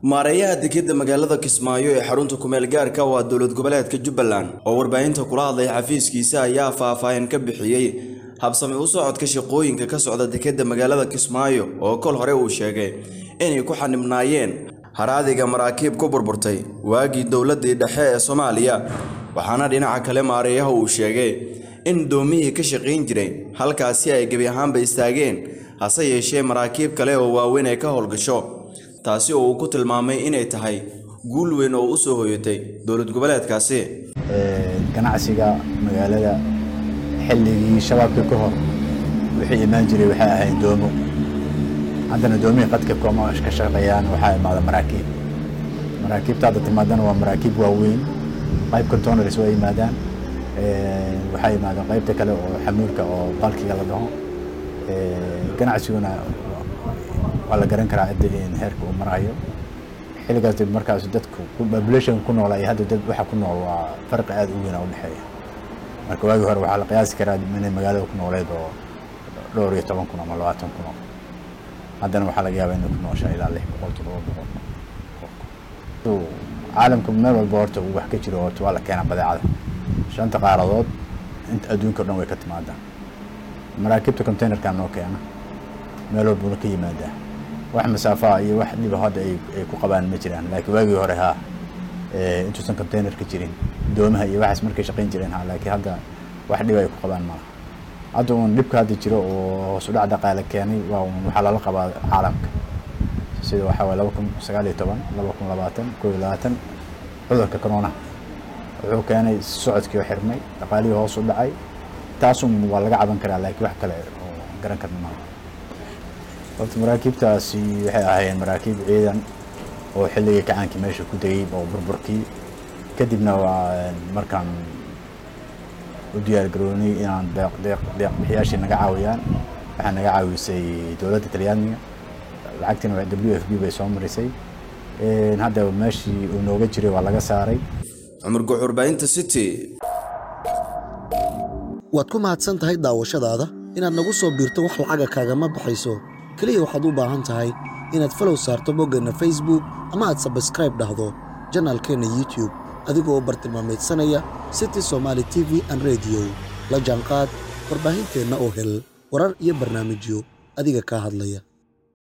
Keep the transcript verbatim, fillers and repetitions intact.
maareeyaha dekedda magaalada Kismaayo ee xarunta kumeel gaarka waa dowlad goboleedka Jubbaland oo warbaahinta kula hadlay xafiiskiisa ayaa faahfaahin ka bixiyay habsami u socodka shaqooyinka ka socda dekedda magaalada Kismaayo oo kol hore uu sheegay inay ku xanibnaayeen haraadiga maraakiib ku burburtay waagii dowladda dhexe ee Soomaaliya waxaana dhinaca kale maareeyaha uu sheegay in doomiyii ka shaqeyn jiray halkaasi ay gabi ahaanba istaageen hase yeeshee maraakiib kale oo waaweyn ay ka howlgasho taasi oo uu ku tilmaamay inay tahay guul weyn oo u soo hoyatay dowlad goboleedkaasi ee ganacsiga magaalada xilligii shabaabka ka hor wixii imaan jiray waxa ahayd doomo haddana doomiyii qadka kuma ka shaqeeyaan waxa imaada maraakiib maraakiibta hadda timaadana waa maraakiib waaweyn qayb containers way imaadaan ee waxa imaada qaybta kale oo xamuulka oo balkiga la dhaho ee ganacsiguna wala garan karaa in heerka uu marayo xilligaas dib markaas dadku population ku nool ay hadda dad waxa ku nool waa farq aad u weyn oo dhaxeeya marka waagi hore waxa la qiyaasi karaa in magaalada ku nooleed oo dhowr iyo toban kun ama labaatan kun haddana waxa laga yaabaa in ku nooshaa ilaa lix boqol todoba boqol oo caalamka meel walba horta wax ka jiro horta waa la keenaa badeecada shanta qaaradood inta adduunka dhan way ka timaadaan maraakiibta containerka noo keena meel walba ka yimaadaa wax masaafa iyo wax dhib ah ay ku qabaan ma jiraan laakiin waagi hore ha ee intuu san container ka jirin doomaha iyo waxas markay shaqeyn jireen ha laakiin hadda wax dhib ay ku qabaan ma hadda uu dhibka hadda jiro oo hoos u dhac dhaqaale keenay waa waxa la qabaa caalamka sida waxa waa laba kun sagaal iyo toban laba kun labaatan kow iyo labaatan cudurka corona wuxuu keenay socodkii oo xirmay dhaqaalihii hoos u dhacay taasoo waa laga caban karaa laakiin wax kale oo garan karna ma horta maraakiibtaasi waxay ahaayeen maraakiib ciidan oo xilligii kacaankii meesha ku degay oo burburkii kadibna waa markaan u diyaar garoonay inaan deeq deeq deeq bixiyaashii naga caawiyaan waxaa naga caawisay dowladda Talyaaniga lacagtina waa W F P bay soo marisay ee hadda meeshii uu nooga jiray waa laga saaray Umar Guuxurbaynta City waad ku mahadsan tahay daawashadaada inaad nagu soo biirto wax lacag kaaga ma baxayso kaliya waxaad u baahan tahay inaad follow saarto boggana Facebook ama aad subscribe dhahdo channelkeena YouTube adigoo bartilmaameedsanaya City Somali T V and Radio la jaanqaad warbaahinteena oo hel warar iyo barnaamijyo adiga ka hadlaya